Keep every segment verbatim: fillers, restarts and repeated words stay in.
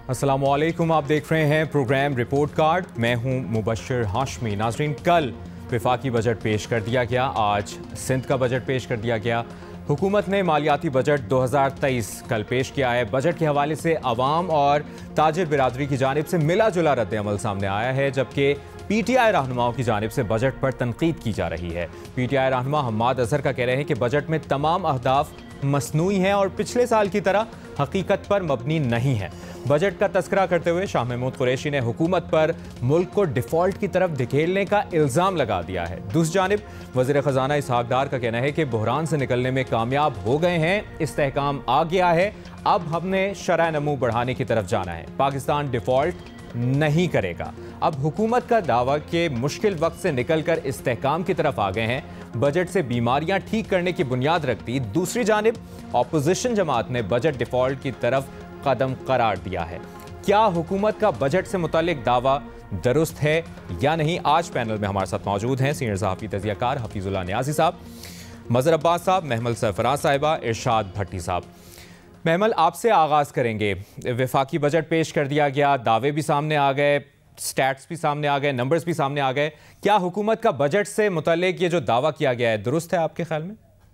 अस्सलामुअलैकुम, आप देख रहे हैं प्रोग्राम रिपोर्ट कार्ड। मैं हूं मुबश्शिर हाशमी। नाजरीन, कल वफाकी बजट पेश कर दिया गया, आज सिंध का बजट पेश कर दिया गया। हुकूमत ने मालियाती बजट दो हज़ार तेईस कल पेश किया है। बजट के हवाले से अवाम और ताजिर बिरादरी की जानिब से मिला जुला रद्द अमल सामने आया है, जबकि पी टी आई रहनुमाओं की जानिब से बजट पर तनकीद की जा रही है। पी टी आई रहनुमा हम्माद अजहर का कह रहे हैं कि बजट में तमाम अहदाफ मसनूई हैं और पिछले साल की तरह हकीकत पर मबनी नहीं है। बजट का तस्करा करते हुए शाह महमूद कुरैशी ने हुकूमत पर मुल्क को डिफॉल्ट की तरफ धकेलने का इल्ज़ाम लगा दिया है। दूसरी जानिब वज़ीर ख़जाना इसहाक डार का कहना है कि बहरान से निकलने में कामयाब हो गए हैं, इस्तेहकाम आ गया है, अब हमने शरह नमू बढ़ाने की तरफ जाना है। पाकिस्तान डिफॉल्ट नहीं करेगा। अब हुकूमत का दावा कि मुश्किल वक्त से निकलकर इस्तेहकाम की तरफ आ गए हैं, बजट से बीमारियां ठीक करने की बुनियाद रखती। दूसरी जानिब ऑपोजिशन जमात ने बजट डिफॉल्ट की तरफ कदम करार दिया है। क्या हुकूमत का बजट से मुतालिक दावा दुरुस्त है या नहीं? आज पैनल में हमारे साथ मौजूद हैं सीनियर सहाफ़ी तज़कियाकार हफीजुल्लाह नियाज़ी साहब, मज़हर अब्बास साहब, महमल सरफराज साहिबा, इरशाद भट्टी साहब। महमल, आपसे आगाज़ करेंगे। वफाकी बजट पेश कर दिया गया, दावे भी सामने आ गए, स्टैट्स भी सामने आ गए, नंबर्स भी सामने आ गए। क्या हुकूमत का बजट से मुतालिक ये जो दावा किया गया है दुरुस्त है आपके ख्याल में?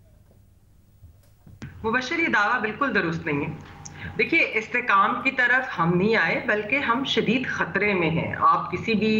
मुबश्शिर, ये दावा बिल्कुल दुरुस्त नहीं है। देखिए, इस्तेकाम की तरफ हम नहीं आए, बल्कि हम शदीद ख़तरे में हैं। आप किसी भी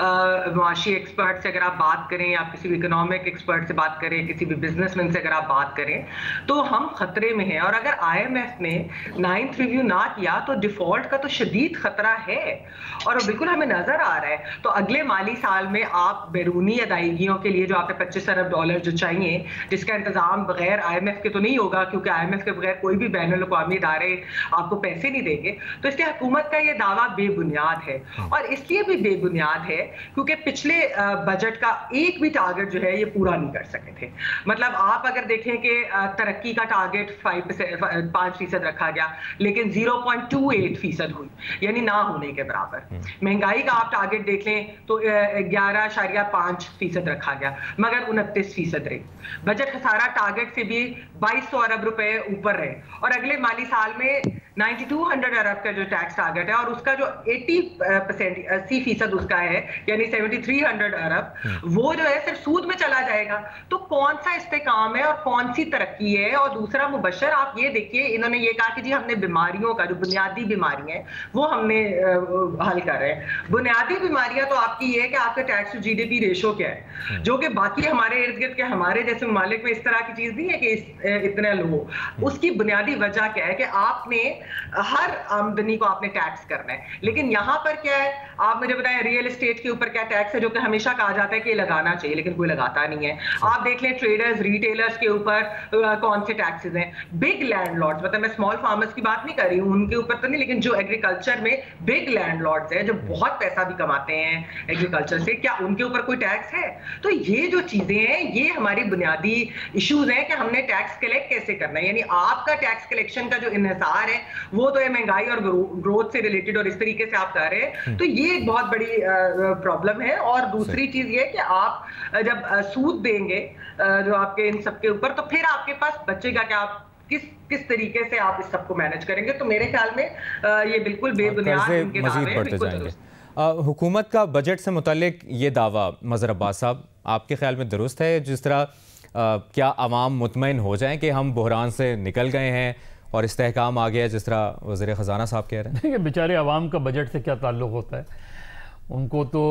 मुआशी एक्सपर्ट से अगर आप बात करें, आप किसी भी इकोनॉमिक एक्सपर्ट से बात करें, किसी भी बिजनेसमैन से अगर आप बात करें, तो हम ख़तरे में हैं। और अगर आई एम एफ ने नाइन्थ रिव्यू ना किया तो डिफ़ॉल्ट का तो शदीद ख़तरा है और बिल्कुल हमें नज़र आ रहा है। तो अगले माली साल में आप बैरूनी अदायगियों के लिए जो आपके पच्चीस अरब डॉलर जो चाहिए, जिसका इंतज़ाम बगैर आई एम एफ के तो नहीं होगा, क्योंकि आई एम एफ के बगैर कोई भी बैनुल अक़वामी इदारे आपको पैसे नहीं देंगे, तो इसलिए हुकूमत का ये दावा बेबुनियाद है। और इसलिए भी बेबुनियाद है क्योंकि पिछले बजट का एक भी टारगेट जो है ये पूरा नहीं कर सके थे। मतलब आप अगर देखें कि तरक्की का टारगेट पाँच फीसद रखा गया, लेकिन जीरो पॉइंट टू एट फीसद हुई, यानी ना होने के बराबर। महंगाई का आप टारगेट देख लें तो ग्यारह अशारिया पाँच फीसद रखा गया, मगर उनतीस फीसद रहे। बजट खसारा टारगेट से भी बाईस सौ अरब रुपए ऊपर रहे। और अगले माली साल में बानवे सौ अरब का जो टैक्स टारगेट है और उसका जो अस्सी परसेंट अस्सी फीसद उसका है, यानी तिहत्तर सौ अरब, वो जो है सिर्फ सूद में चला जाएगा। तो कौन सा इस्तेकाम है और कौन सी तरक्की है? और दूसरा, मुबश्शिर, आप ये देखिए, इन्होंने ये कहा कि जी हमने बीमारियों का, जो बुनियादी बीमारियां हैं वो हमने हल कर रहे हैं। बुनियादी बीमारियां तो आपकी ये है कि आपका टैक्स टू जीडीपी रेशो क्या है, जो कि बाकी हमारे इर्द गिर्द के हमारे जैसे ममालिक में इस तरह की चीज नहीं है कि इतना लो। उसकी बुनियादी वजह क्या है कि आपने हर आमदनी को आपने टैक्स करना है। लेकिन यहां पर क्या है, आप मुझे बताएं, रियल एस्टेट के ऊपर क्या टैक्स है, जो कि हमेशा कहा जाता है कि लगाना चाहिए, लेकिन कोई लगाता नहीं है। आप देख लें ट्रेडर्स, रिटेलर्स के ऊपर कौन से टैक्सेस हैं। बिग लैंडलॉर्ड्स, मतलब मैं स्मॉल फार्मर्स की बात नहीं कर रही हूं, उनके ऊपर तो नहीं, लेकिन जो एग्रीकल्चर में बिग लैंडलॉर्ड्स हैं, जो बहुत पैसा भी कमाते हैं एग्रीकल्चर से, क्या उनके ऊपर कोई टैक्स है? तो ये जो चीजें हैं, ये हमारी बुनियादी इश्यूज हैं कि हमने टैक्स कलेक्ट कैसे करना है। यानी आपका टैक्स कलेक्शन का जो इन्हिसार है वो तो है महंगाई और ग्रोथ से रिलेटेड, और इस तरीके से आप कर रहे हैं, तो ये एक बहुत बड़ी प्रॉब्लम है। और दूसरी चीज ये कि आप जब सूद देंगे जो आपके इन सब के ऊपर, तो फिर आपके पास बचेगा कि आप किस किस तरीके से आप इस सबको मैनेज करेंगे। तो मेरे ख्याल में ये बिल्कुल बेबुनियाद इनके दावे हैं, बिल्कुल दुरुस्त। हुकूमत का बजट से मुतालिक ये दावा, मज़हर अब्बास साहब, आपके ख्याल में दुरुस्त है? जिस तरह क्या अवाम मुतमईन हो जाएं कि हम बहरान से निकल गए हैं और इस्तेहकाम आ गया, जिस तरह वज़ीर ख़जाना साहब कह रहे हैं? देखिए, बेचारे अवाम का बजट से क्या ताल्लुक़ होता है? उनको तो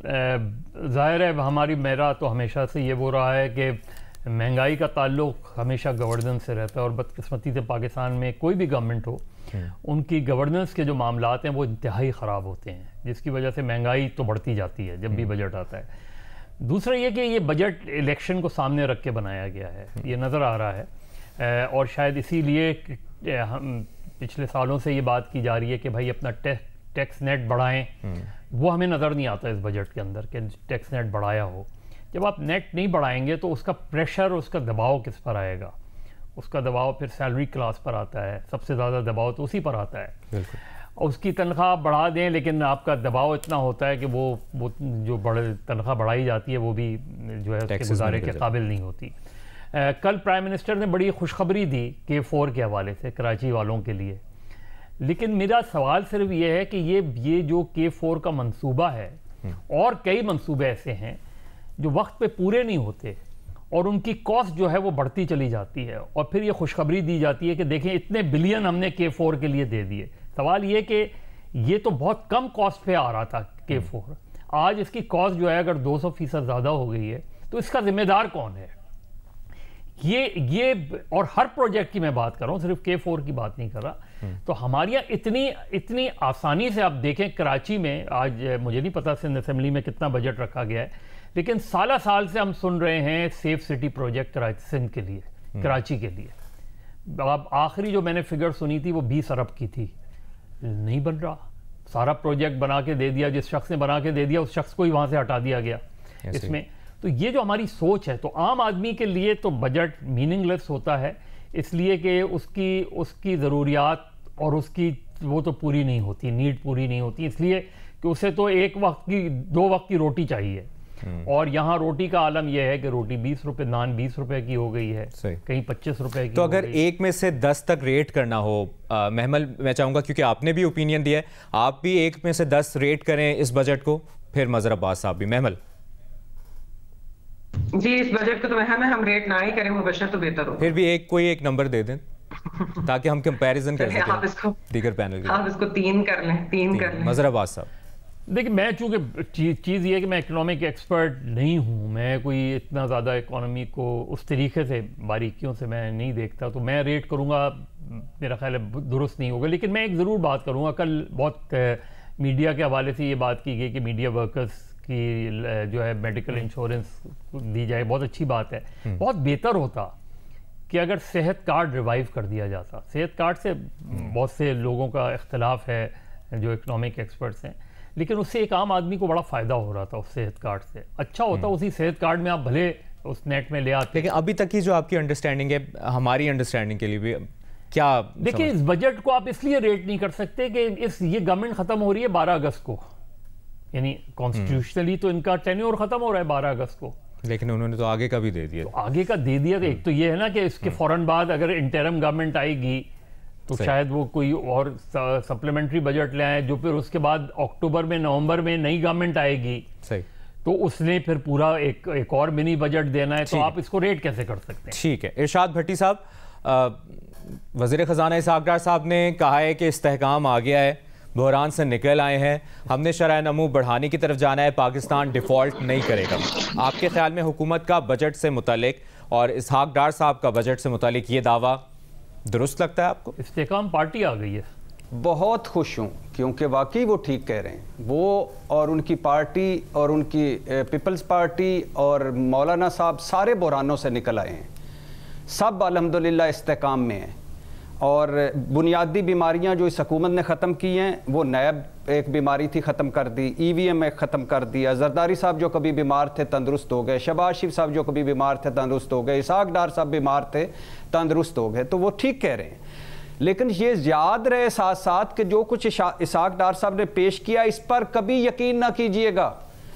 ज़ाहिर है, हमारी मेरा तो हमेशा से ये वो रहा है कि महंगाई का ताल्लुक़ हमेशा गवर्नेंस से रहता है। और बदकिस्मती से पाकिस्तान में कोई भी गवर्नमेंट हो, उनकी गवर्नेंस के जो मामलात हैं वो इंतहाई ख़राब होते हैं, जिसकी वजह से महंगाई तो बढ़ती जाती है जब भी बजट आता है। दूसरा ये कि ये बजट इलेक्शन को सामने रख के बनाया गया है, ये नज़र आ रहा है। और शायद इसीलिए हम पिछले सालों से ये बात की जा रही है कि भाई अपना टैक्स नेट बढ़ाएं, वो हमें नज़र नहीं आता इस बजट के अंदर कि टैक्स नेट बढ़ाया हो। जब आप नेट नहीं बढ़ाएंगे तो उसका प्रेशर, उसका दबाव किस पर आएगा? उसका दबाव फिर सैलरी क्लास पर आता है, सबसे ज़्यादा दबाव तो उसी पर आता है। उसकी तनख्वाह बढ़ा दें, लेकिन आपका दबाव इतना होता है कि वो वो जो बड़े तनख्वाह बढ़ाई जाती है वो भी जो है उसके गुजारे के काबिल नहीं होती। आ, कल प्राइम मिनिस्टर ने बड़ी खुशखबरी दी के फोर के हवाले से कराची वालों के लिए लेकिन मेरा सवाल सिर्फ ये है कि ये ये जो के फोर का मंसूबा है और कई मंसूबे ऐसे हैं जो वक्त पे पूरे नहीं होते और उनकी कॉस्ट जो है वो बढ़ती चली जाती है और फिर ये खुशखबरी दी जाती है कि देखें इतने बिलियन हमने के फोर के लिए दे दिए। सवाल ये कि ये तो बहुत कम कॉस्ट पे आ रहा था के फोर, आज इसकी कॉस्ट जो है अगर दो सौ फीसद ज़्यादा हो गई है तो इसका जिम्मेदार कौन है? ये ये और हर प्रोजेक्ट की मैं बात कर रहा हूँ, सिर्फ के फोर की बात नहीं कर रहा। तो हमारे यहाँ इतनी इतनी आसानी से आप देखें, कराची में आज मुझे नहीं पता सिंध असेंबली में कितना बजट रखा गया है, लेकिन साल साल से हम सुन रहे हैं safe city project Karachi Sindh के लिए, कराची के लिए। अब आखिरी जो मैंने फिगर सुनी थी वो बीस अरब की थी, नहीं बन रहा। सारा प्रोजेक्ट बना के दे दिया, जिस शख्स ने बना के दे दिया उस शख्स को ही वहाँ से हटा दिया गया इसमें। तो ये जो हमारी सोच है, तो आम आदमी के लिए तो बजट मीनिंगलेस होता है इसलिए कि उसकी उसकी ज़रूरियात और उसकी वो तो पूरी नहीं होती, नीड पूरी नहीं होती, इसलिए कि उसे तो एक वक्त की दो वक्त की रोटी चाहिए। और यहाँ रोटी का आलम यह है कि रोटी बीस रुपए, नान बीस रुपए की हो गई है, कहीं पच्चीस रुपए की। तो अगर एक में से दस तक रेट करना हो, आ, महमल मैं चाहूंगा क्योंकि आपने भी ओपिनियन दिया है, आप भी एक में से दस रेट करें इस बजट को, फिर मजहर अब्बास साहब भी। महमल जी, इस बजट को तो वह हम रेट ना ही करें मुबशर तो बेहतर हो। फिर भी एक कोई एक नंबर दे दें ताकि हम कंपैरिजन कर सकें आप इसको दीगर पैनल के। आप इसको तीन कर लें, तीन, तीन कर लें। मजहर अब्बास साहब। देखिए, मैं चूँकि चीज़ चीज़ ये है कि मैं इकोनॉमिक एक्सपर्ट नहीं हूँ, मैं कोई इतना ज़्यादा इकोनॉमी को उस तरीके से बारीकियों से मैं नहीं देखता, तो मैं रेट करूँगा मेरा ख्याल है दुरुस्त नहीं होगा। लेकिन मैं एक ज़रूर बात करूँगा, कल बहुत मीडिया के हवाले से ये बात की गई कि मीडिया वर्कर्स की जो है मेडिकल इंश्योरेंस दी जाए, बहुत अच्छी बात है। बहुत बेहतर होता कि अगर सेहत कार्ड रिवाइव कर दिया जाता। सेहत कार्ड से बहुत से लोगों का इख्तलाफ है जो इकोनॉमिक एक्सपर्ट्स हैं, लेकिन उससे एक आम आदमी को बड़ा फ़ायदा हो रहा था उस सेहत कार्ड से। अच्छा होता उसी सेहत कार्ड में आप भले उस नेट में ले आते। लेकिन अभी तक की जो आपकी अंडरस्टैंडिंग है, हमारी अंडरस्टैंडिंग के लिए भी क्या? देखिए, इस बजट को आप इसलिए रेट नहीं कर सकते कि इस ये गवर्नमेंट ख़त्म हो रही है बारह अगस्त को, यानी कॉन्स्टिट्यूशनली तो इनका टेन्योर ख़त्म हो रहा है बारह अगस्त को, लेकिन उन्होंने तो आगे का भी दे दिया। तो आगे का दे दिया। तो एक तो ये है ना कि इसके फ़ौरन बाद अगर इंटरम गवर्नमेंट आएगी तो शायद वो कोई और सप्लीमेंट्री बजट ले आए, जो फिर उसके बाद अक्टूबर में नवंबर में नई गवर्नमेंट आएगी, सही, तो उसने फिर पूरा एक एक और मिनी बजट देना है, तो आप इसको रेट कैसे कर सकते हैं? ठीक है। इरशाद भट्टी साहब, वज़ीर ख़जाना इसहाक़ डार साहब ने कहा है कि इस्तेहकाम आ गया है, बहरान से निकल आए हैं, हमने शरह नमू बढ़ाने की तरफ जाना है, पाकिस्तान डिफ़ॉल्ट नहीं करेगा। आपके ख्याल में हुकूमत का बजट से मुतालिक और इसहाक़ डार साहब का बजट से मुतालिक ये दावा दुरुस्त लगता है आपको? इस्तेहकाम पार्टी आ गई है। बहुत खुश हूँ क्योंकि वाकई वो ठीक कह रहे हैं। वो और उनकी पार्टी और उनकी पीपल्स पार्टी और मौलाना साहब सारे बुरानों से निकल आए हैं, सब अल्हम्दुलिल्लाह इस्तेहकाम में हैं। और बुनियादी बीमारियां जो इस हुकूमत ने ख़त्म की हैं, वो नैब एक बीमारी थी ख़त्म कर दी, ई वी एम एक ख़त्म कर दिया, जरदारी साहब जो कभी बीमार थे तंदुरुस्त हो गए, शहबाज शरीफ साहब जो कभी बीमार थे तंदुरुस्त हो गए, इसहाक़ डार साहब बीमार थे तंदुरुस्त हो गए। तो वो ठीक कह रहे हैं, लेकिन ये याद रहे साथ साथ कि जो कुछ इसहाक़ डार साहब ने पेश किया इस पर कभी यकीन ना कीजिएगा।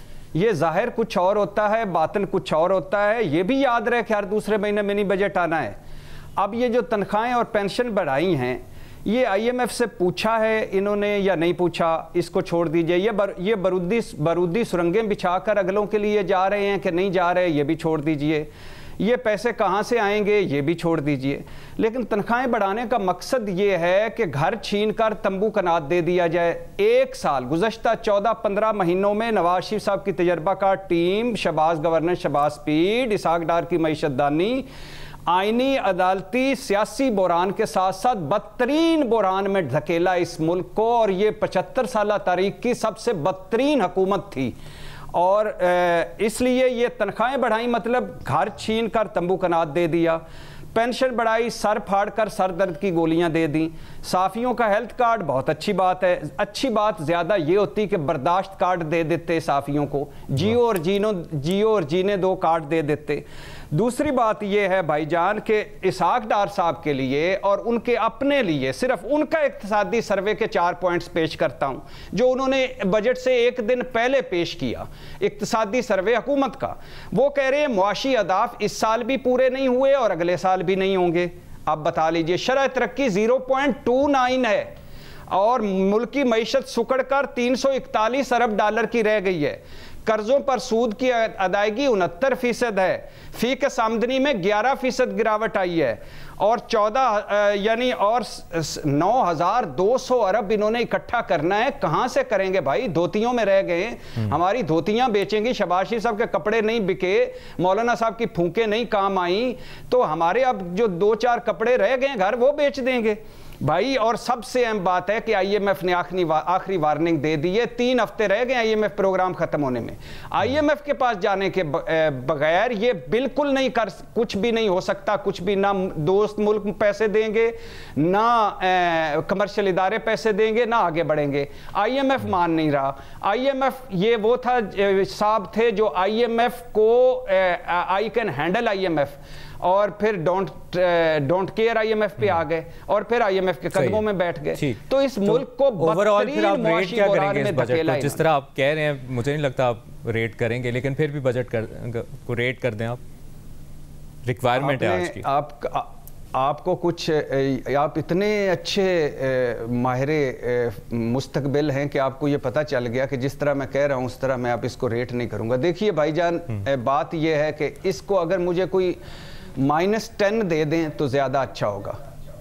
ये जाहिर कुछ और होता है, बातिन कुछ और होता है। ये भी याद रहे कि हर दूसरे महीने मिनी बजट आना है। अब ये जो तनख्वाहें और पेंशन बढ़ाई हैं, ये आई एम एफ से पूछा है इन्होंने या नहीं पूछा, इसको छोड़ दीजिए। ये बर, ये बरूदी बरूदी सुरंगें बिछाकर अगलों के लिए जा रहे हैं कि नहीं जा रहे, ये भी छोड़ दीजिए। ये पैसे कहाँ से आएंगे, ये भी छोड़ दीजिए। लेकिन तनख्वाहें बढ़ाने का मकसद ये है कि घर छीन कर तंबू कनात दे दिया जाए। एक साल गुज़श्ता चौदह पंद्रह महीनों में नवाज शरीफ साहब की तजर्बाकार team, Shahbaz governor Shahbaz speed, Ishaq Dar की मईशतदानी, आइनी अदालती सियासी बुरान के साथ साथ बदतरीन बुरान में धकेला इस मुल्क को। और ये पचहत्तर साल तारीख की सबसे बदतरीन हुकूमत थी। और इसलिए ये तनख्वाहें बढ़ाई मतलब घर छीन कर तंबू कनात दे दिया, पेंशन बढ़ाई, सर फाड़ कर सर दर्द की गोलियां दे दी, साफियों का हेल्थ कार्ड, बहुत अच्छी बात है। अच्छी बात ज़्यादा ये होती कि बर्दाश्त कार्ड दे देते साफियों को, जियो और जीनो जियो और जीने दो कार्ड दे देते। दूसरी बात यह है भाईजान के इसहाक़ डार साहब के लिए और उनके अपने लिए सिर्फ उनका इक़्तिसादी सर्वे के चार पॉइंट्स पेश करता हूं जो उन्होंने बजट से एक दिन पहले पेश किया। इक़्तिसादी सर्वे हुकूमत का, वो कह रहे हैं मुआशी अहदाफ इस साल भी पूरे नहीं हुए और अगले साल भी नहीं होंगे। अब बता लीजिए, शरह तरक्की ज़ीरो पॉइंट टू नाइन है। और मुल्क की मईशत सुकड़कर तीन सौ इकतालीस अरब डॉलर की रह गई है। कर्जों पर सूद की अदायगी उनहत्तर फीसद है। फी के आमदनी में ग्यारह फीसद गिरावट आई है और चौदह यानी और नौ हजार दो सौ अरब इन्होंने इकट्ठा करना है। कहां से करेंगे भाई? धोतियों में रह गए, हमारी धोतियां बेचेंगी, शबाशी साहब के कपड़े नहीं बिके, मौलाना साहब की फूंके नहीं काम आई, तो हमारे अब जो दो चार कपड़े रह गए घर वो बेच देंगे भाई। और सबसे अहम बात है कि आईएमएफ ने आखिरी आखिरी वार्निंग दे दी है। तीन हफ्ते रह गए आईएमएफ प्रोग्राम खत्म होने में। आईएमएफ के पास जाने के बगैर ये बिल्कुल नहीं कर, कुछ भी नहीं हो सकता, कुछ भी ना दोस्त मुल्क पैसे देंगे, ना कमर्शियल इदारे पैसे देंगे, ना आगे बढ़ेंगे। आईएमएफ मान नहीं रहा। आईएमएफ ये वो था साहब थे जो आईएमएफ को आई कैन हैंडल आईएमएफ और फिर डोंट डोंट केयर आईएमएफ पे आ गए और फिर आईएमएफ के कदमों में बैठ गए। तो इस तो मुल्क को ओवरऑल फिर आप रेट क्या करेंगे इस बजट को? जिस तरह आप कह रहे हैं मुझे नहीं लगता आप रेट करेंगे, लेकिन फिर भी बजट कर, को रेट कर दें आप। रिक्वायरमेंट है आज की। आप आ, आपको कुछ आप इतने अच्छे माहिर मुस्तकबिल हैं कि आपको ये पता चल गया कि जिस तरह मैं कह रहा हूँ उस तरह मैं आप इसको रेट नहीं करूँगा। देखिए भाईजान, बात यह है कि इसको अगर मुझे कोई माइनस टेन दे दें तो ज़्यादा अच्छा होगा।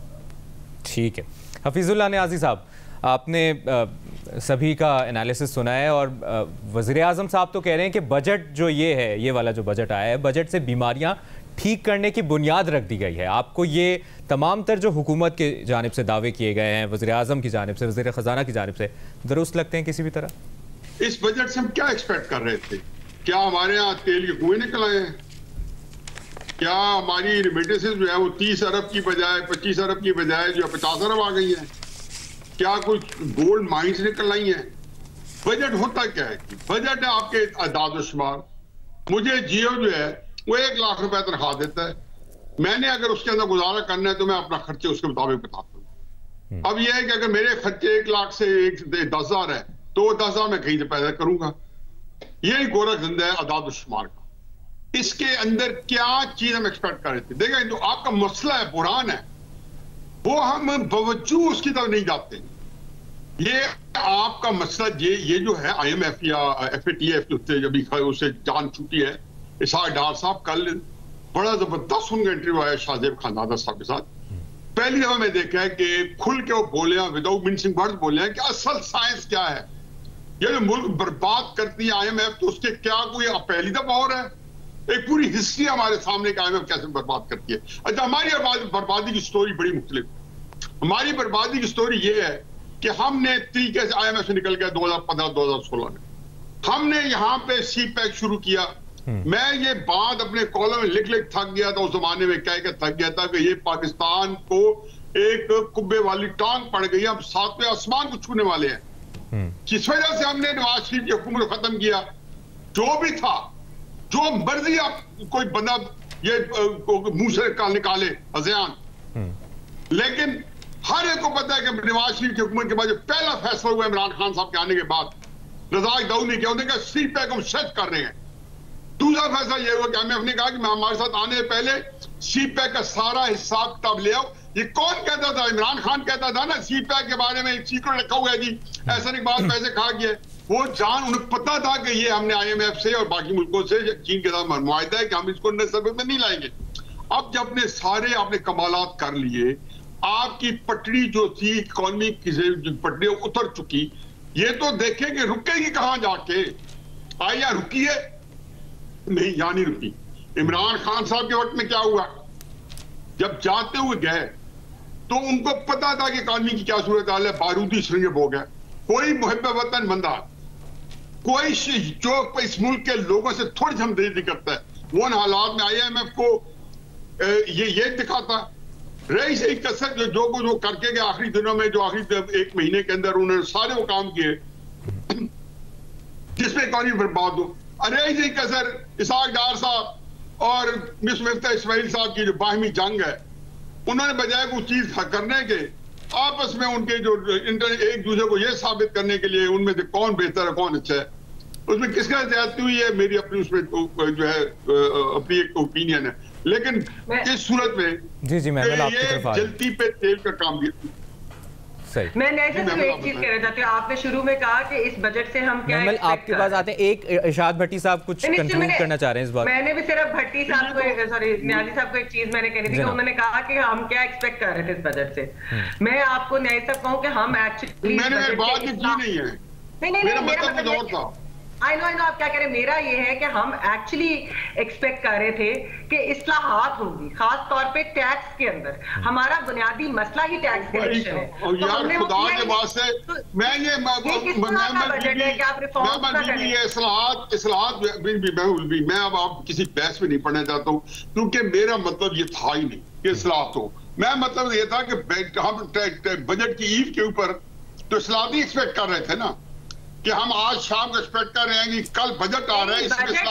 ठीक है। हफीजुल्लाह नियाज़ी साहब, आपने आ, सभी का एनालिसिस सुना है और वज़ीर आज़म साहब तो कह रहे हैं कि बजट जो ये है, ये वाला जो बजट आया है, बजट से बीमारियां ठीक करने की बुनियाद रख दी गई है। आपको ये तमाम तर जो हुकूमत के जानिब से दावे किए गए हैं, वज़ीर आज़म की जानिब से, वज़ीर ख़जाना की जानिब से, दुरुस्त लगते हैं किसी भी तरह? इस बजट से हम क्या एक्सपेक्ट कर रहे थे? क्या हमारे यहाँ तेल के कुएं निकल आए हैं? क्या हमारी रिमिटेंसेस जो है वो तीस अरब की बजाय पच्चीस अरब की बजाय जो पचास अरब आ गई है? क्या कुछ गोल्ड माइंस निकल आई हैं? बजट होता क्या है? बजट है आपके अदाद शुमार। मुझे जियो जो है वो एक लाख रुपए तनख्वाह देता है, मैंने अगर उसके अंदर गुजारा करना है तो मैं अपना खर्चे उसके मुताबिक बताता हूँ। अब यह है कि अगर मेरे खर्चे एक लाख से एक दस हजार है तो दस हजार मैं कहीं से पैदा करूंगा। यही गोरख धंधा है अदाद शुमार का। इसके अंदर क्या चीज हम एक्सपेक्ट कर रहे थे? देखा तो आपका मसला है, बुरान है, वो हम बावजूद उसकी तरफ नहीं जाते। ये आपका मसला ये ये जो है आईएमएफ या एफएटीएफ जो अभी उससे जान छूटी है, इसहाक डार साहब कल बड़ा जबरदस्त उनका इंटरव्यू आया शाहजेब खानदादा साहब के साथ। पहली दफा मैं देखा है कि खुल के वो बोले हैं, विदाउट मिंसिंग वर्ड्स बोले हैं कि असल साइंस क्या है। ये जो मुल्क बर्बाद करती है आईएमएफ, तो उसके क्या कोई पहली दफा हो रहा है? एक पूरी हिस्ट्री हमारे सामने का आईएमएफ कैसे बर्बाद करती है। अच्छा, हमारी बर्बादी की स्टोरी बड़ी मुख्तलिफ। हमारी बर्बादी की स्टोरी ये है कि हमने तरीके से आईएमएफ से निकल गया दो हजार पंद्रह दो हजार सोलह में। हमने यहाँ पे सी पैक शुरू किया। मैं ये बात अपने कॉलम में लिख लिख थक गया था, उस जमाने में कह के थक गया था कि ये पाकिस्तान को एक कुब्बे वाली टांग पड़ गई, हम सातवें आसमान को छूने वाले हैं। जिस वजह से हमने नवाज शरीफ की हुकूमत को खत्म किया। जो भी था, जो मर्जी आप कोई बंदा ये मुंह से निकाले अज़ियान, लेकिन हर एक को पता है कि नवाज शरीफ की हुकूमत के बाद जो पहला फैसला हुआ इमरान खान साहब के आने के बाद, रज़ाक दाऊद ने किया, उन्होंने कहा सी पैक हम सेट कर रहे हैं। दूसरा फैसला यह हुआ कि आईएमएफ ने कहा कि मैं हमारे साथ आने से पहले सी पैक का सारा हिसाब किताब ले आओ। ये कौन कहता था? इमरान खान कहता था ना सी पैक के बारे में सीक्रेट रखा हुआ है जी, ऐसा नहीं बात पैसे खा गया। वो जान उन्हें पता था कि ये हमने आईएमएफ से और बाकी मुल्कों से चीन के साथ मुआहदा है कि हम इसको नस्बत में नहीं लाएंगे। अब जब ने सारे आपने कमालात कर लिए, आपकी पटड़ी जो थी इकोनॉमी की पटड़ी उतर चुकी, ये तो देखें कि रुकेगी कहां जाके। आई या रुकी है? नहीं, यहां नहीं रुकी। इमरान खान साहब के वक्त में क्या हुआ? जब जाते हुए गए तो उनको पता था कि इकोनॉमी की क्या सूरत हाल है, बारूदी सिरंज हो गया। कोई मुहिब वतन बंदा, कोई जो इस मुल्क के लोगों से थोड़ी हमदर्दी करता है, वो उन हालात में आईएमएफ को ये ये दिखाता। रही सही कसर जो जो कुछ वो करके गए आखिरी दिनों में, जो आखिरी एक महीने के अंदर उन्होंने सारे वो काम किए जिसमें इकोनॉमी बर्बाद हो। अरे ही कसर इसहाक डार साहब और मिस मिफ्ता इस्माइल साहब की जो बाहमी जंग है, उन्होंने बजाय कुछ चीज करने के आपस में उनके जो एक दूसरे को यह साबित करने के लिए उनमें से कौन बेहतर है कौन अच्छा है, उसमें किसका ज्यादती हुई है, मेरी अपनी उसमें जो है अपनी एक ओपिनियन है। लेकिन इस सूरत में जी जी मैं ये जलती पे तेल का काम दिया। मैं नैज़र से एक चीज कहना चाहती हूँ, आपने शुरू में कहा कि इस बजट से हम क्या एक्सपेक्ट आपके पास आते हैं, एक इरशाद भट्टी साहब कुछ कंक्लूड करना चाह रहे हैं इस बार। मैंने भी सिर्फ भट्टी साहब को, सॉरी न्याजी साहब को एक चीज मैंने कहनी थी कि उन्होंने कहा कि हम क्या एक्सपेक्ट कर रहे थे इस बजट से। मैं आपको न्याजी साहब कहूँ कि हम एक्चुअली नहीं नहीं नहीं मेरा मतलब आई नो आई नो आप क्या कह रहे हैं, मेरा ये है कि हम एक्चुअली एक्सपेक्ट कर रहे थे कि इस्लाहात होंगी, खास तौर पे टैक्स के अंदर। हमारा बुनियादी मसला ही टैक्स कलेक्शन है। और तो यार खुदा के वास्ते मैं ये इस्लाहात इस्लाहात मैं अब आप किसी बहस में नहीं पढ़ना चाहता हूँ, क्योंकि मेरा मतलब ये था ही नहीं कि इस्लाहात हो। मैं मतलब ये था कि हम बजट की ईव के ऊपर तो इस्लाहात ही एक्सपेक्ट कर रहे थे ना, कि हम आज शाम को एक्सपेक्ट कर रहे हैं कि कल बजट आ रहा है, इसमें उम्मीद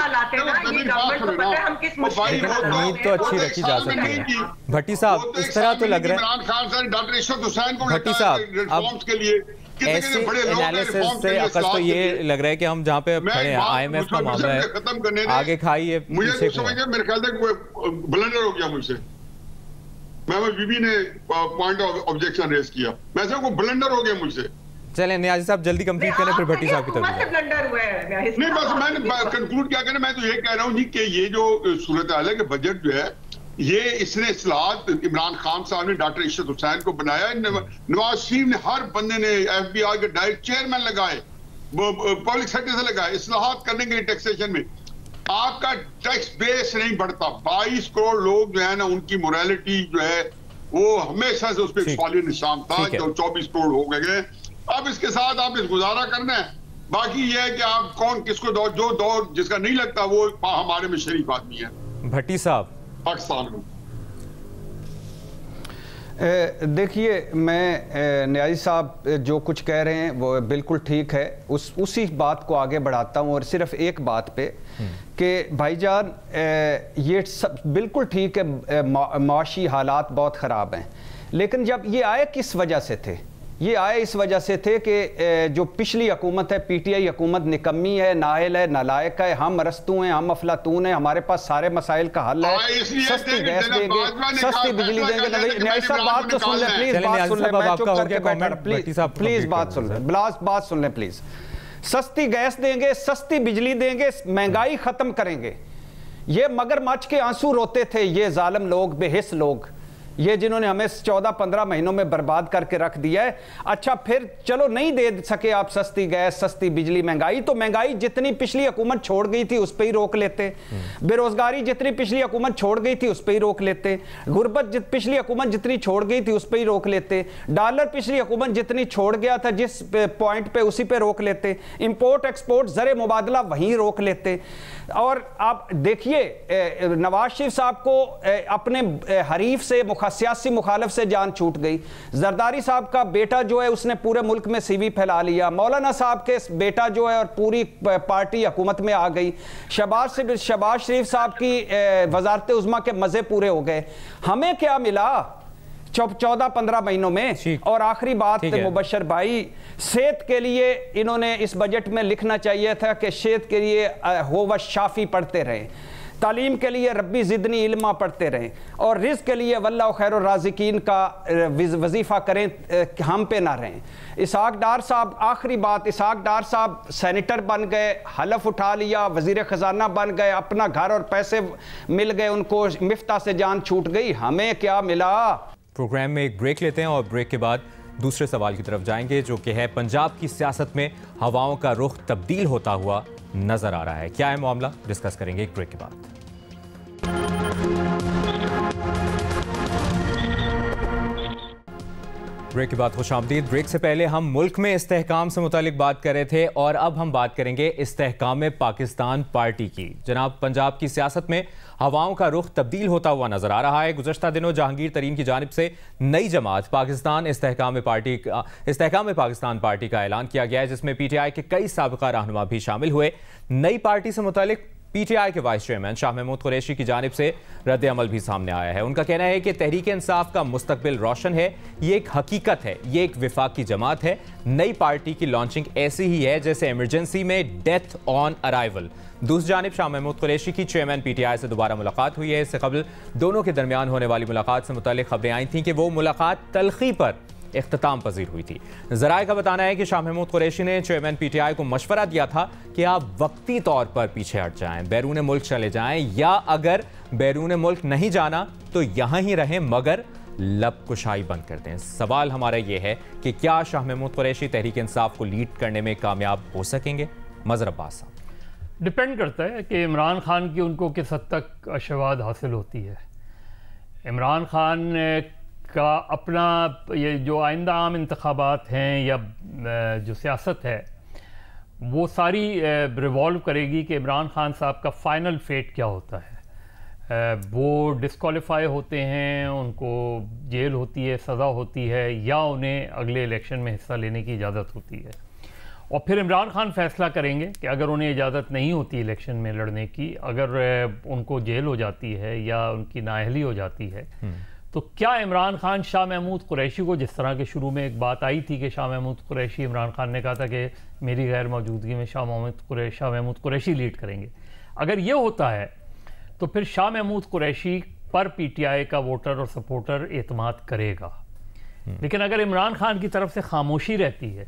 तो अच्छी रखी जा सकती है। भट्टी साहब इस तरह तो लग रहा है इमरान खान साहब डॉक्टर इशरत हुसैन को भट्टी साहब रिफॉर्म्स के लिए ऐसे एनालिसिस से अकस तो ये लग रहा है कि हम जहाँ पे खड़े हैं आईएमएफ का मामला है, खत्म करने आगे खाइए मुझे समझिए मेरे ख्याल से ब्लंडर हो गया मुझसे, मैं बीबी ने पॉइंट ऑफ ऑब्जेक्शन रेज किया, मैं से को ब्लंडर हो गया मुझसे। चलें न्याजी साहब जल्दी कंप्लीट करें फिर भट्टी साहब की तरफ। नहीं बस मैंने कंक्लूड क्या करें, मैं तो ये कह रहा हूँ जी कि ये जो सूरत हाल है कि बजट जो है ये इसने इस्लाहात इमरान खान साहब ने डॉक्टर इशरत हुसैन को बनाया, नवाज शरीफ ने हर बंदे ने एफबीआई के डायरेक्ट चेयरमैन लगाए, पब्लिक सेक्टर से लगाए इस्लाहात करने के लिए टैक्सेशन में। आपका टैक्स बेस नहीं बढ़ता, बाईस करोड़ लोग जो है ना उनकी मोरालिटी जो है वो हमेशा से उस पर सवालिया निशान था, जो चौबीस करोड़ हो गए। अब इसके साथ आप इस गुजारा करना है, बाकी ये है कि आप कौन किसको दौर जो दौर जिसका नहीं लगता वो हमारे में शरीफ आदमी है। भट्टी साहब पाकिस्तान में देखिए, मैं न्याजी साहब जो कुछ कह रहे हैं वो बिल्कुल ठीक है, उस उसी बात को आगे बढ़ाता हूँ और सिर्फ एक बात पे कि भाईजान ये सब बिल्कुल ठीक है, माशी हालात बहुत ख़राब हैं, लेकिन जब ये आए किस वजह से थे? ये आए इस वजह से थे कि जो पिछली हुकूमत है पीटीआई हुकूमत निकम्मी है, नाहिल है, नालायक है, हम अरस्तू हैं, हम अफलातून हैं, हमारे पास सारे मसाइल का हल है, सस्ती गैस देंगे, सस्ती बिजली देंगे। न्याजी साहब बात तो सुन लें प्लीज, बात सुन लें, मैं चुप करके बैठा, प्लीज प्लीज बात सुन लें, ब्लास्ट बात सुन लें प्लीज। सस्ती गैस देंगे, सस्ती बिजली देंगे, महंगाई खत्म करेंगे। ये मगरमच्छ के आंसू रोते थे ये जालिम लोग, बेहिस लोग, ये जिन्होंने हमें चौदह पंद्रह महीनों में बर्बाद करके रख दिया है। अच्छा फिर चलो नहीं दे सके आप सस्ती गैस, सस्ती बिजली, महंगाई तो महंगाई जितनी पिछली हुकूमत छोड़ गई थी उस पर ही रोक लेते, बेरोजगारी जितनी पिछली हुकूमत छोड़ गई थी उस पर ही रोक लेते, गुर्बत पिछली हुकूमत जितनी छोड़ गई थी उस पर ही रोक लेते, डॉलर पिछली हुकूमत जितनी छोड़ गया था जिस पॉइंट पे उसी पे रोक लेते, इंपोर्ट एक्सपोर्ट ज़र मुबादला वहीं रोक लेते। और आप देखिए नवाज शरीफ साहब को अपने हरीफ से सियासी मुखालिफ से जान छूट गई, जरदारी साहब का बेटा जो है उसने पूरे मुल्क में सीवी फैला लिया, मौलाना साहब के बेटा जो है और पूरी पार्टी हुकूमत में आ गई, शहबाज शहबाज शरीफ साहब की वजारत उज़्मा के मजे पूरे हो गए। हमें क्या मिला चौदह पंद्रह महीनों में? और आखिरी बात मुबशर भाई, सेहत के लिए इन्होंने इस बजट में लिखना चाहिए था कि सेहत के लिए हो व शाफी पढ़ते रहें, तालीम के लिए रब्बी ज़िदनी इल्मा पढ़ते रहें, और रिज़्क़ के लिए वल्लाहु खैरुर राज़िकीन का वजीफ़ा करें, हम पे ना रहें। इसहाक डार साहब, आखिरी बात, इसहाक डार साहब सेनेटर बन गए, हलफ उठा लिया, वज़ीर ख़जाना बन गए, अपना घर और पैसे मिल गए उनको, मिफ्ता से जान छूट गई। हमें क्या मिला? प्रोग्राम में एक ब्रेक लेते हैं और ब्रेक के बाद दूसरे सवाल की तरफ जाएंगे जो कि है पंजाब की सियासत में हवाओं का रुख तब्दील होता हुआ नजर आ रहा है। क्या है मामला, डिस्कस करेंगे एक ब्रेक के बाद। ब्रेक के बाद खुशामदीद। ब्रेक से पहले हम मुल्क में इस्तेहकाम से मुतालिक बात कर रहे थे और अब हम बात करेंगे इस्तेहकाम पाकिस्तान पार्टी की। जनाब, पंजाब की सियासत में हवाओं का रुख तब्दील होता हुआ नजर आ रहा है। गुज़श्ता दिनों जहांगीर तरीन की जानिब से नई जमात पाकिस्तान इस्तेहकाम पार्टी इस्तेहकाम पाकिस्तान पार्टी का ऐलान किया गया है, जिसमें पीटीआई के कई साबिका रहनुमा भी शामिल हुए। नई पार्टी से मुतालिक पीटीआई के वाइस चेयरमैन शाह महमूद कुरैशी की जानिब से रद्द अमल भी सामने आया है। उनका कहना है कि तहरीक इंसाफ का मुस्तकबिल रोशन है, ये एक हकीकत है, ये एक विफाकी जमात है। नई पार्टी की लॉन्चिंग ऐसी ही है जैसे इमरजेंसी में डेथ ऑन अराइवल। दूसरी जानिब शाह महमूद कुरैशी की चेयरमैन पीटीआई से दोबारा मुलाकात हुई है। इससे कबल दोनों के दरमियान होने वाली मुलाकात से मुतालिक खबरें आई थीं कि वो मुलाकात तलखी पर इख्तिताम पजीर हुई थी। ज़राए का बताना है कि शाह महमूद कुरैशी ने चेयरमैन पीटीआई को मशवरा दिया था कि आप वक्ती तौर पर पीछे हट जाएं, बैरून मुल्क चले जाएं, या अगर बैरून मुल्क नहीं जाना तो यहाँ ही रहें मगर लब कुशाई बंद कर दें। सवाल हमारा ये है कि क्या शाह महमूद कुरैशी तहरीक इंसाफ को लीड करने में कामयाब हो सकेंगे? मज़हर अब्बास साहब। डिपेंड करता है कि इमरान खान की उनको किस हद तक आशीर्वाद हासिल होती है। इमरान खान का अपना ये जो आइंदा आम इंतखाबात हैं या जो सियासत है वो सारी रिवॉल्व करेगी कि इमरान खान साहब का फ़ाइनल फेट क्या होता है। वो डिस्क्वालीफाई होते हैं, उनको जेल होती है, सज़ा होती है, या उन्हें अगले इलेक्शन में हिस्सा लेने की इजाज़त होती है। और फिर इमरान खान फैसला करेंगे कि अगर उन्हें इजाज़त नहीं होती इलेक्शन में लड़ने की, अगर उनको जेल हो जाती है या उनकी नाअहली हो जाती है, तो क्या इमरान खान शाह महमूद कुरैशी को, जिस तरह के शुरू में एक बात आई थी कि शाह महमूद कुरैशी, इमरान खान ने कहा था कि मेरी गैर मौजूदगी में शाह महमूद कुरैशी शाह महमूद कुरैशी लीड करेंगे, अगर ये होता है तो फिर शाह महमूद कुरैशी पर पीटीआई का वोटर और सपोर्टर एतमाद करेगा। लेकिन अगर इमरान खान की तरफ से खामोशी रहती है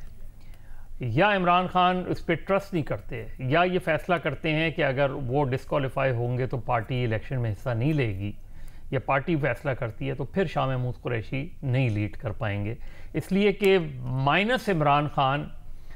या इमरान खान उस पर ट्रस्ट नहीं करते या ये फैसला करते हैं कि अगर वो डिस्क्वालीफाई होंगे तो पार्टी इलेक्शन में हिस्सा नहीं लेगी, या पार्टी फैसला करती है, तो फिर शाह महमूद कुरैशी नहीं लीड कर पाएंगे। इसलिए कि माइनस इमरान खान,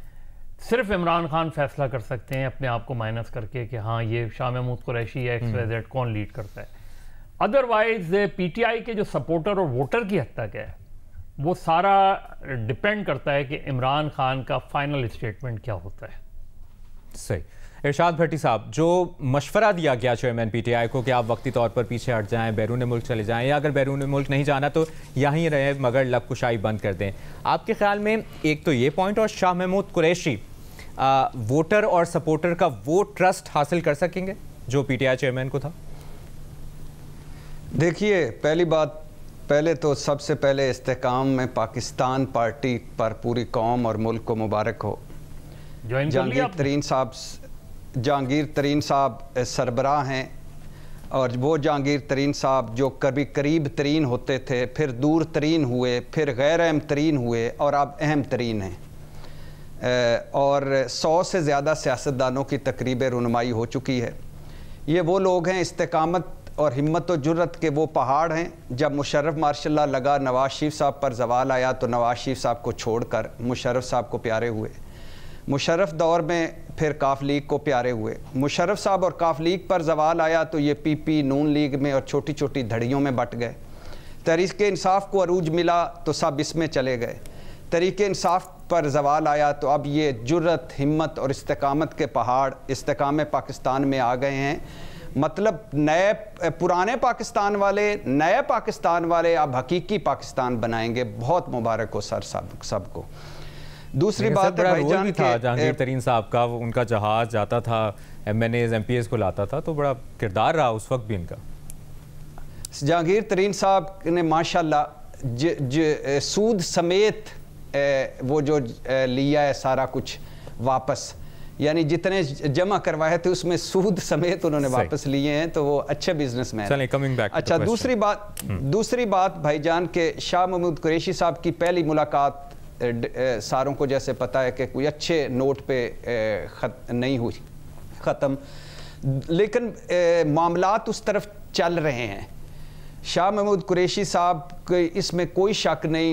सिर्फ इमरान खान फैसला कर सकते हैं अपने आप को माइनस करके कि हाँ ये शाह महमूद कुरैशी या एक्स वाई जेड कौन लीड करता है। अदरवाइज पीटीआई के जो सपोर्टर और वोटर की हद तक है वो सारा डिपेंड करता है कि इमरान खान का फाइनल स्टेटमेंट क्या होता है। सही। इरशाद भट्टी साहब, जो मशवरा दिया गया चेयरमैन पीटीआई को कि आप वक्ती तौर पर पीछे हट जाएं, बैरून मुल्क चले जाएं, या अगर बैरून मुल्क नहीं जाना तो यहीं रहे मगर लब कुशाई बंद कर दें, आपके ख्याल में एक तो ये पॉइंट, और शाह महमूद कुरैशी आ, वोटर और सपोर्टर का वो ट्रस्ट हासिल कर सकेंगे जो पीटीआई चेयरमैन को था? देखिए, पहली बात, पहले तो सबसे पहले इस्तेकाम में पाकिस्तान पार्टी पर पूरी कौम और मुल्क को मुबारक हो। जहांगीर तरीन साहब जहांगीर तरीन साहब सरबराह हैं, और वो जहांगीर तरीन साहब जो कभी करीब तरीन होते थे, फिर दूर तरीन हुए, फिर गैर अहम तरीन हुए, और अब अहम तरीन हैं। और सौ से ज़्यादा सियासतदानों की तकरीब रुनमाई हो चुकी है। ये वो लोग हैं, इस्तेकामत और हिम्मत और जुर्रत के वो पहाड़ हैं। जब मुशर्रफ मार्शल्लाह लगा, नवाज शरीफ साहब पर जवाल आया तो नवाज शरीफ साहब को छोड़कर मुशर्रफ साहब को प्यारे हुए। मुशर्रफ दौर में फिर काफ लीग को प्यारे हुए। मुशर्रफ साहब और काफ लीग पर जवाल आया तो ये पी पी नून लीग में और छोटी छोटी धड़ियों में बट गए। तहरीक इंसाफ को अरूज मिला तो सब इसमें चले गए। तहरीक इंसाफ पर जवाल आया तो अब ये जुर्रत, हिम्मत और इस्तेकामत के पहाड़ इस्तेकाम पाकिस्तान में आ गए हैं। मतलब नए पुराने पाकिस्तान वाले, नए पाकिस्तान वाले अब हकीकी पाकिस्तान बनाएंगे। बहुत मुबारक हो सर सब सबको। दूसरी बात है भाईजान भी था जहांगीर तरीन साहब का, उनका जहाज जाता था, M N A's M P S को लाता था, तो बड़ा किरदार रहा उस वक्त भी इनका। जहांगीर तरीन साहब ने माशाल्लाह ज, ज, सूद समेत ए, वो जो ए, लिया है सारा कुछ वापस, यानी जितने जमा करवाए थे उसमें सूद समेत उन्होंने वापस लिए हैं, तो वो अच्छे बिजनेसमैन। चलें, कमिंग बैक। अच्छा, दूसरी बात दूसरी बात भाईजान के शाह महमूद कुरैशी साहब की पहली मुलाकात सारों को जैसे पता है कि कोई अच्छे नोट पे खत नहीं हुई ख़त्म, लेकिन मामलात उस तरफ चल रहे हैं। शाह महमूद कुरैशी साहब के इसमें कोई शक नहीं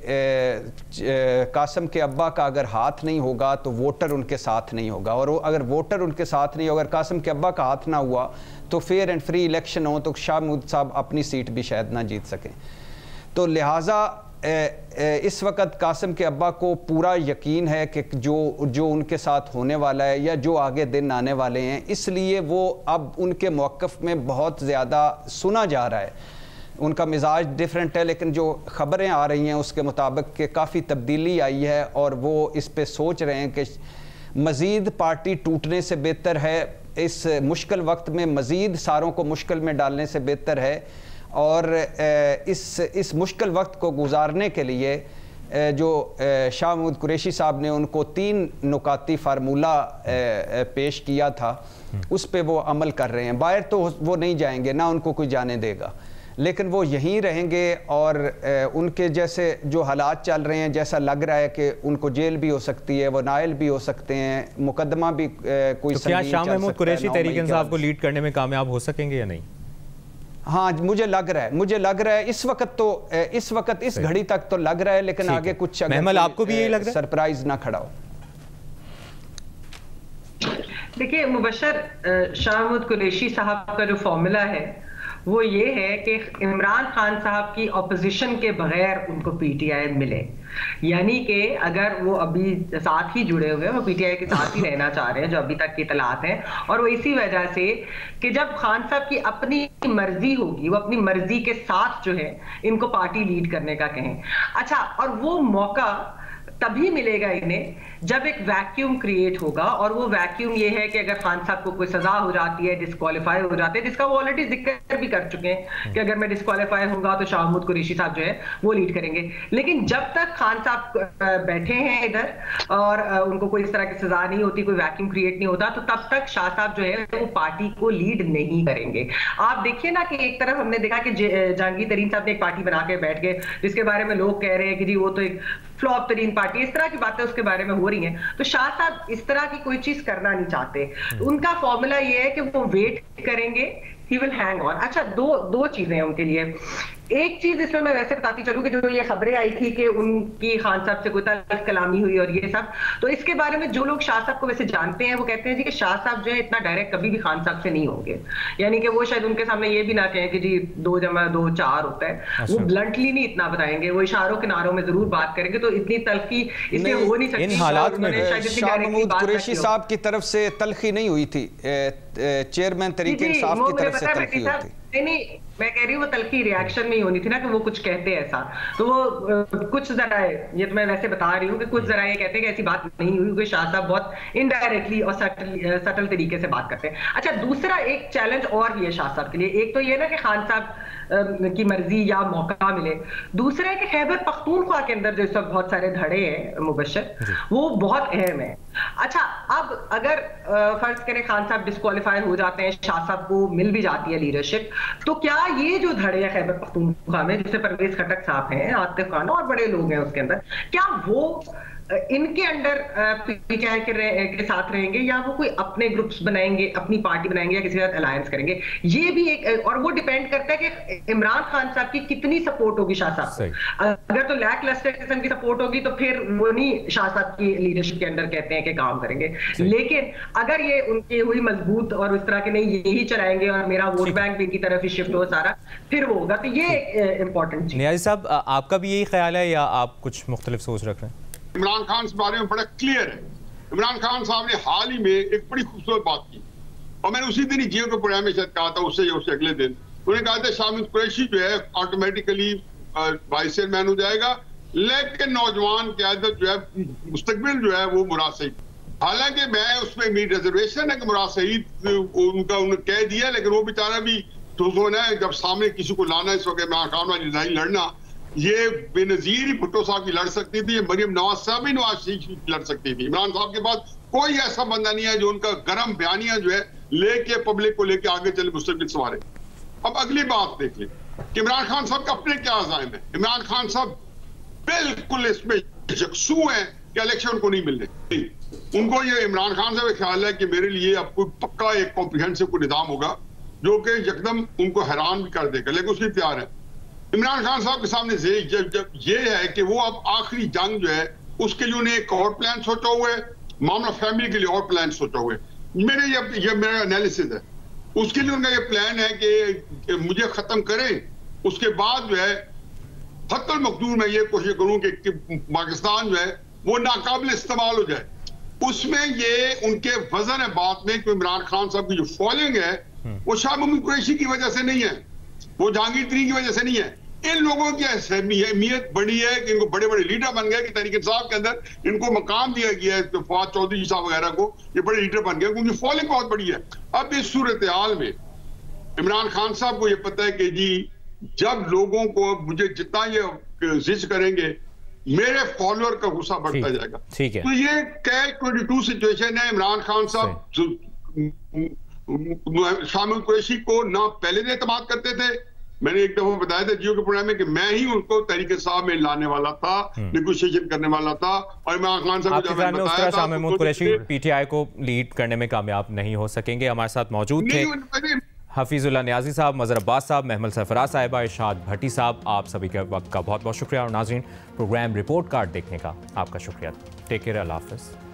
कि कासम के अब्बा का अगर हाथ नहीं होगा तो वोटर उनके साथ नहीं होगा, और अगर वोटर उनके साथ नहीं होगा, अगर कासम के अब्बा का हाथ ना हुआ तो फेयर एंड फ्री इलेक्शन हो तो शाह महमूद साहब अपनी सीट भी शायद ना जीत सकें। तो लिहाजा इस वक्त कासम के अब्बा को पूरा यकीन है कि जो जो उनके साथ होने वाला है या जो आगे दिन आने वाले हैं, इसलिए वो अब उनके मौक़िफ़ में बहुत ज़्यादा सुना जा रहा है। उनका मिजाज डिफरेंट है, लेकिन जो ख़बरें आ रही हैं उसके मुताबिक कि काफ़ी तब्दीली आई है, और वो इस पे सोच रहे हैं कि मज़ीद पार्टी टूटने से बेहतर है, इस मुश्किल वक्त में मज़ीद सारों को मुश्किल में डालने से बेहतर है, और इस इस मुश्किल वक्त को गुजारने के लिए जो शाह महमूद कुरैशी साहब ने उनको तीन नुकाती फार्मूला पेश किया था, उस पे वो अमल कर रहे हैं। बाहर तो वो नहीं जाएंगे, ना उनको कोई जाने देगा, लेकिन वो यहीं रहेंगे और उनके जैसे जो हालात चल रहे हैं, जैसा लग रहा है कि उनको जेल भी हो सकती है, वो नायल भी हो सकते हैं, मुकदमा भी कोई तो क्या शाह महमूद कुरैशी तहरीक इंसाफ को लीड करने में कामयाब हो सकेंगे या नहीं? हाँ, मुझे लग रहा है मुझे लग रहा है इस वक्त तो इस वक्त इस घड़ी तक तो लग रहा है, लेकिन आगे कुछ महमल आपको भी यही लग रहा है? सरप्राइज ना खड़ा हो। देखिए, मुबश्शिर शाह महमूद कुरैशी साहब का जो फॉर्मूला है वो ये है कि इमरान खान साहब की ऑपोजिशन के बगैर उनको पीटीआई मिले, यानी कि अगर वो अभी साथ ही जुड़े हुए हैं, वो पीटीआई के साथ ही रहना चाह रहे हैं जो अभी तक की इतलात हैं, और वो इसी वजह से कि जब खान साहब की अपनी मर्जी होगी, वो अपनी मर्जी के साथ जो है इनको पार्टी लीड करने का कहें। अच्छा, और वो मौका तभी मिलेगा इन्हें जब एक वैक्यूम क्रिएट होगा, और वो वैक्यूम ये है कि अगर खान साहब को कोई सजा हो जाती है, डिस्क्वालीफाई हो जाते हैं, जिसका वो ऑलरेडी जिक्र भी कर चुके हैं कि अगर मैं डिस्क्वालीफाई होगा तो शाह महमूद कुरैशी साहब जो है वो लीड करेंगे। लेकिन जब तक खान साहब बैठे हैं इधर और उनको कोई इस तरह की सजा नहीं होती, कोई वैक्यूम क्रिएट नहीं होता, तो तब तक शाह साहब जो है वो पार्टी को लीड नहीं करेंगे। आप देखिए ना कि एक तरफ हमने देखा कि जहांगीर तरीन साहब ने एक पार्टी बना के बैठ गए, जिसके बारे में लोग कह रहे हैं कि जी वो तो एक फ्लॉप तरीन पार्टी, इस तरह की बातें उसके बारे में हो रही हैं। तो शाह साहब इस तरह की कोई चीज करना नहीं चाहते। उनका फॉर्मूला ये है कि वो वेट करेंगे, ही विल हैंग ऑन। अच्छा, दो दो चीजें हैं उनके लिए। एक चीज इसमें मैं वैसे बताती चलूं कि जो ये खबरें आई थी कि उनकी खान साहब से कोई तल्ख कलामी हुई और ये सब, तो इसके बारे में जो लोग शाह साहब को वैसे जानते हैं वो कहते हैं जी कि शाह साहब जो है इतना डायरेक्ट कभी भी खान साहब से नहीं होंगे, यानी कि वो शायद उनके सामने ये भी ना कहें कि जी दो जमा दो चार होता है, वो ब्लंटली नहीं इतना बताएंगे, वो इशारों किनारों में जरूर बात करेंगे। तो इतनी तल्खी इसमें हो नहीं सकती। इन हालात में शाह महमूद कुरैशी साहब की तरफ से तल्खी नहीं हुई थी, चेयरमैन तहरीक इंसाफ की तरफ से तल्खी हुई थी। नहीं नहीं, मैं कह रही हूँ वो तल्खी रिएक्शन में ही होनी थी ना, कि वो कुछ कहते हैं ऐसा, तो वो कुछ जरा, ये तो मैं वैसे बता रही हूँ कि कुछ जरा ये कहते हैं कि ऐसी बात नहीं हुई, क्योंकि शाह साहब बहुत इनडायरेक्टली और सटल सटल तरीके से बात करते हैं। अच्छा, दूसरा एक चैलेंज और भी है शाह साहब के लिए। एक तो ये ना कि खान साहब की मर्जी या मौका मिले, दूसरा है कि खैबर पख्तूनख्वा के अंदर जो इस वक्त बहुत सारे धड़े हैं मुबश्शिर, वो बहुत अहम है। अच्छा, अब अगर फर्ज करें खान साहब डिस्क्वालीफाई हो जाते हैं, शाह साहब को मिल भी जाती है लीडरशिप, तो क्या ये जो धड़े हैं खैबर पख्तूनख्वा में, जिससे परवेज खटक साहब हैं, आतिफ खान और बड़े लोग हैं उसके अंदर, क्या वो इनके अंडर पीटीआई के, के साथ रहेंगे, या वो कोई अपने ग्रुप्स बनाएंगे, अपनी पार्टी बनाएंगे, या किसी के साथ अलायंस करेंगे? ये भी एक, और वो डिपेंड करता है कि इमरान खान साहब की कितनी सपोर्ट होगी शाह साहब। अगर तो लैक लस्टर किस्म की सपोर्ट होगी तो फिर वो नहीं शाह साहब की लीडरशिप के अंदर कहते हैं कि काम करेंगे। लेकिन अगर ये उनकी हुई मजबूत और उस तरह के नहीं, यही चलाएंगे और मेरा वोट बैंक भी इनकी तरफ ही शिफ्ट हो सारा, फिर वो होगा। तो ये इंपॉर्टेंट चीज। नियाज़ी साहब, आपका भी यही ख्याल है या आप कुछ मुख्तलिफ सोच रख रहे हैं? इमरान खान के बारे में बड़ा क्लियर है। इमरान खान साहब ने हाल ही में एक बड़ी खूबसूरत बात की, और मैंने उसी दिन ही जियो के प्रोग्राम में शायद कहा था, उससे या उससे अगले दिन उन्होंने कहा था शाह महमूद कुरैशी जो है ऑटोमेटिकली वाइस चेयरमैन हो जाएगा, लेकिन नौजवान क़यादत जो है मुस्तकबिल जो है वो मुराद सईद। हालांकि मैं उसमें मेरी रिजर्वेशन है कि मुराद सईद उनका उन्होंने कह दिया, लेकिन वो बेचारा भी तो है, जब सामने किसी को लाना इस वक्त इमरान खान वाली लड़ाई लड़ना, ये बेनजीर ही भुट्टो साहब की लड़ सकती थी, मरियम नवाज साहब भी नवाज शरीफ लड़ सकती थी। इमरान साहब के पास कोई ऐसा बंदा नहीं है जो उनका गर्म बयानियां जो है लेके पब्लिक को लेके आगे चले मुस्तकबिल संवारे। अब अगली बात देख लें कि इमरान खान साहब का अपने क्या अज़ाइम है। इमरान खान साहब बिल्कुल इसमें यकसू है कि इलेक्शन उनको नहीं मिलने। उनको ये इमरान खान साहब ख्याल है कि मेरे लिए अब कोई पक्का एक कॉम्प्रिहेंसिव कोई निज़ाम होगा जो कि यकदम उनको हैरान भी कर देगा, लेकिन उसकी तैयार है। इमरान खान साहब के सामने जब जब ये है कि वो अब आखिरी जंग जो है उसके लिए उन्हें एक और प्लान सोचा हुआ है, मामला फैमिली के लिए और प्लान सोचा हुआ है। मेरे ये, ये मेरा एनालिसिस है। उसके लिए उनका ये प्लान है कि, कि मुझे खत्म करें, उसके बाद जो है हत्तल मकदूर में ये कोशिश करूं कि, कि पाकिस्तान जो है वो नाकाबिल इस्तेमाल हो जाए। उसमें ये उनके वजन है बात में कि इमरान खान साहब की जो फॉलोइंग है वो शाह महमूद कुरैशी की वजह से नहीं है, वो जहांगीर तरीन की वजह से नहीं है। इन लोगों की अहमियत बड़ी है कि इनको बड़े बड़े लीडर बन गए कि तहरीक इंसाफ के अंदर इनको मकाम दिया गया है, तो फवाद चौधरी साहब वगैरह को ये बड़े लीडर बन गए, उनकी फॉलोइंग बहुत बड़ी है। अब इस सूरत हाल में इमरान खान साहब को ये पता है कि जी जब लोगों को मुझे जितना ये जिज करेंगे मेरे फॉलोअर का गुस्सा बढ़ता जाएगा। ठीक है, तो ये कैच ट्वेंटी टू सिचुएशन है। इमरान खान साहब शाह महमूद कुरैशी को ना पहले से एतमाद करते थे मैंने एक दफा बताया था जियो के प्रोग्राम में कि मैं ही उनको तहरीक इंसाफ में लाने वाला था, नेगोशिएशन करने वाला था, और इमरान खान साहब को जब मैंने बताया था महमूद कुरैशी पीटीआई को लीड करने में कामयाब नहीं हो सकेंगे। हमारे साथ मौजूद थे हफीजुल्लाह नियाजी साहब, मजहर अब्बास साहब, महमल सरफराज साहिबा, इरशाद भट्टी साहब। आप सभी के वक्त का बहुत बहुत शुक्रिया, और नाज़रीन प्रोग्राम रिपोर्ट कार्ड देखने का आपका शुक्रिया। टेक केयर, अल्लाह हाफ़िज़।